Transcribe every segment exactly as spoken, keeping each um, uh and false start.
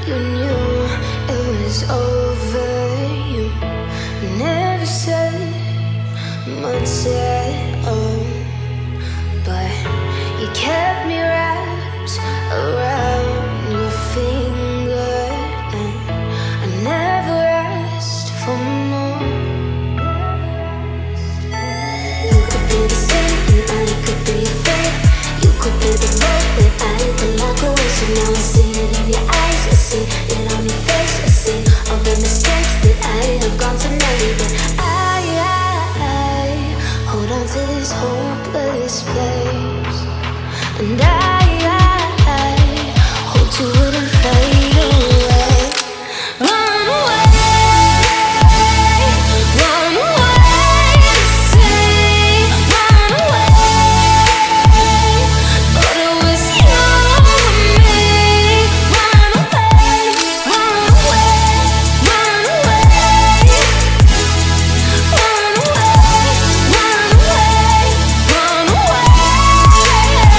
You knew it was over. You never said much at all, but you kept me wrapped around your finger, and I never asked for more. You could be the same and I could be fake. You could be the road that I could lock away. So now I see it in your eyes, I see it on your face, I see all the mistakes that I have gone to make. But I, I, I hold on to this hopeless place, and I, I, I hold to it and fade away. Run away, run away, say, run away. Thought it was you and me. Run away, run away, run away, run away, run away, run away.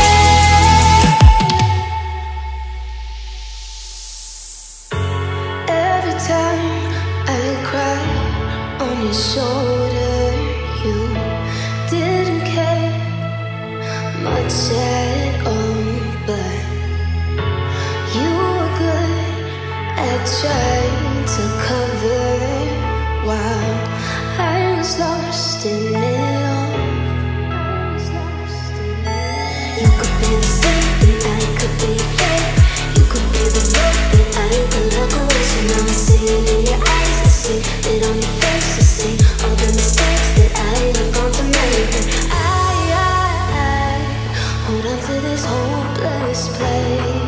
Every time I cry on your shoulder, you didn't care much at all, but you were good at trying to cover while I was lost in it all. I was lost in it. You could be the same and I could be fake. You could be the road that I could look away. So now I see it in your eyes, I see it on your face, I see all the mistakes that I have gone to make. And I, I, I hold on to this hopeless place.